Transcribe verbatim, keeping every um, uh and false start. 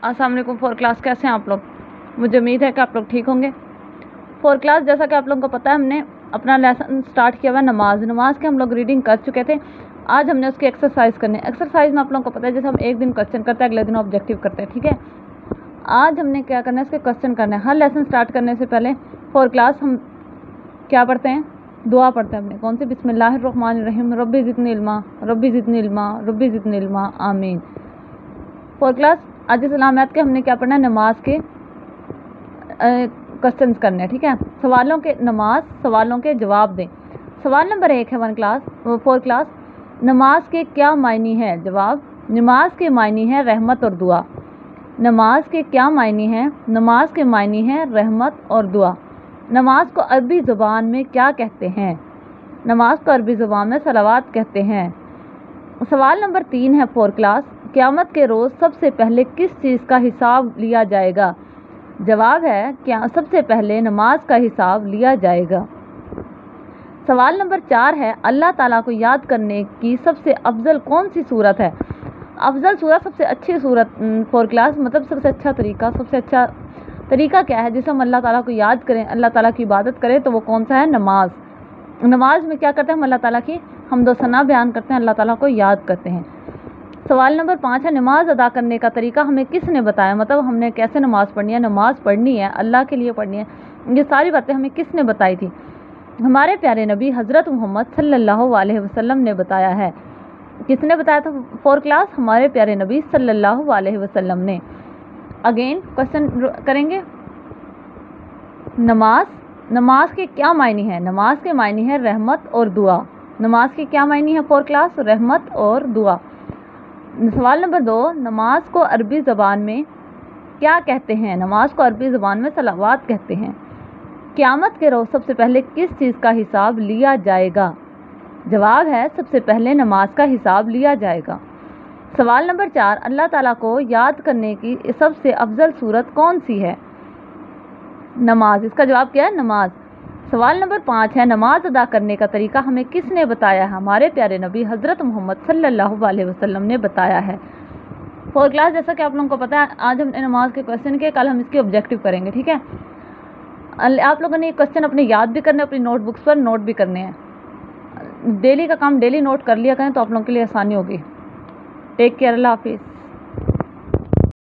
अस्सलाम वालेकुम। Four class कैसे हैं आप लोग? मुझे उम्मीद है कि आप लोग ठीक होंगे। फोर क्लास जैसा कि आप लोगों को पता है, हमने अपना लेसन स्टार्ट किया हुआ है नमाज नमाज के हम लोग रीडिंग कर चुके थे। आज हमने उसकी एक्सरसाइज करनी है। एक्सरसाइज में आप लोगों को पता है जैसे हम एक दिन क्वेश्चन करते हैं, अगले दिन ऑब्जेक्टिव करते हैं, ठीक है। आज हमने क्या करना है, इसके क्वेश्चन करना है। हर लेसन स्टार्ट करने से पहले फोर क्लास हम क्या पढ़ते हैं? दुआ पढ़ते हैं अपने। कौन सी? बिस्मिल्लाहिर्रहमानिर्रहीम, रब्बी ज़िदनी इल्मा, रब्बी ज़िदनी इल्मा, रब्बी ज़िदनी इल्मा, आमीन। फोर क्लास आज इस्लामियात के हमने क्या पढ़ना है? नमाज के क्वेश्चन करने हैं, ठीक है। सवालों के नमाज सवालों के जवाब दें। सवाल नंबर एक है वन क्लास फोर क्लास, नमाज के क्या मायने हैं? जवाब, नमाज के मायने हैं रहमत और दुआ। नमाज के क्या मायने हैं? नमाज के मायने हैं रहमत और दुआ। नमाज को अरबी ज़ुबान में क्या कहते हैं? नमाज को अरबी ज़ुबान में सलावात कहते हैं। सवाल नंबर तीन है फोर क्लास, क़यामत के रोज़ सबसे पहले किस चीज़ का हिसाब लिया जाएगा? जवाब है क्या सबसे पहले नमाज का हिसाब लिया जाएगा। सवाल नंबर चार है, अल्लाह ताला को याद करने की सबसे अफजल कौन सी सूरत है? अफजल सूरत, सबसे अच्छी सूरत फोर क्लास, मतलब सबसे अच्छा तरीका, सबसे अच्छा तरीका क्या है जिसे हम अल्लाह ताला को याद करें, अल्लाह ताला की इबादत करें, तो वो कौन सा है? नमाज। नमाज में क्या करते हैं हम? अल्लाह ताला की हम्द व सना बयान करते हैं, अल्लाह ताला को याद करते हैं। सवाल नंबर पाँच है, नमाज अदा करने का तरीका हमें किसने बताया? मतलब हमने कैसे नमाज पढ़नी है? नमाज पढ़नी है, अल्लाह के लिए पढ़नी है, ये सारी बातें हमें किसने बताई थी? हमारे प्यारे नबी हज़रत मोहम्मद सल्लल्लाहु अलैहि वसल्लम ने बताया है। किसने बताया था फोर क्लास? हमारे प्यारे नबी सल्लल्लाहु अलैहि वसल्लम ने। अगेन क्वेश्चन करेंगे। नमाज नमाज के क्या मायने हैं? नमाज के मायने हैं रहमत और दुआ। नमाज के क्या मायने हैं फोर क्लास? रहमत और दुआ। सवाल नंबर दो, नमाज को अरबी ज़बान में क्या कहते हैं? नमाज को अरबी ज़बान में सलावात कहते हैं। क़यामत के रोज़ सबसे पहले किस चीज़ का हिसाब लिया जाएगा? जवाब है सबसे पहले नमाज का हिसाब लिया जाएगा। सवाल नंबर चार, अल्लाह ताला को याद करने की सबसे अफजल सूरत कौन सी है? नमाज। इसका जवाब क्या है? नमाज। सवाल नंबर पाँच है, नमाज अदा करने का तरीका हमें किसने बताया है? हमारे प्यारे नबी हज़रत मोहम्मद सल्लल्लाहु अलैहि वसल्लम ने बताया है। फोर क्लास जैसा कि आप लोगों को पता है, आज हमने नमाज के क्वेश्चन किए, कल हम इसके ऑब्जेक्टिव करेंगे, ठीक है। आप लोगों ने ये क्वेश्चन अपने याद भी करने, अपनी नोटबुक्स पर नोट भी करने हैं। डेली का काम डेली नोट कर लिया करें तो आप लोगों के लिए आसानी होगी। टेक केयर, अल्लाह हाफिज़।